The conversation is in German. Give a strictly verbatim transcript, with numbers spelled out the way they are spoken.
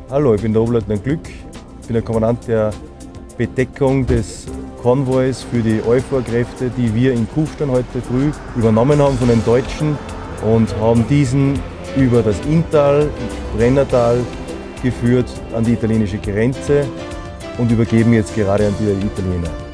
Hallo, ich bin der Oberleutnant Glück, ich bin der Kommandant der Bedeckung des Konvois für die Euphor-Kräfte, die wir in Kufstein heute früh übernommen haben von den Deutschen und haben diesen über das Inntal, Brennertal geführt an die italienische Grenze und übergeben jetzt gerade an die Italiener.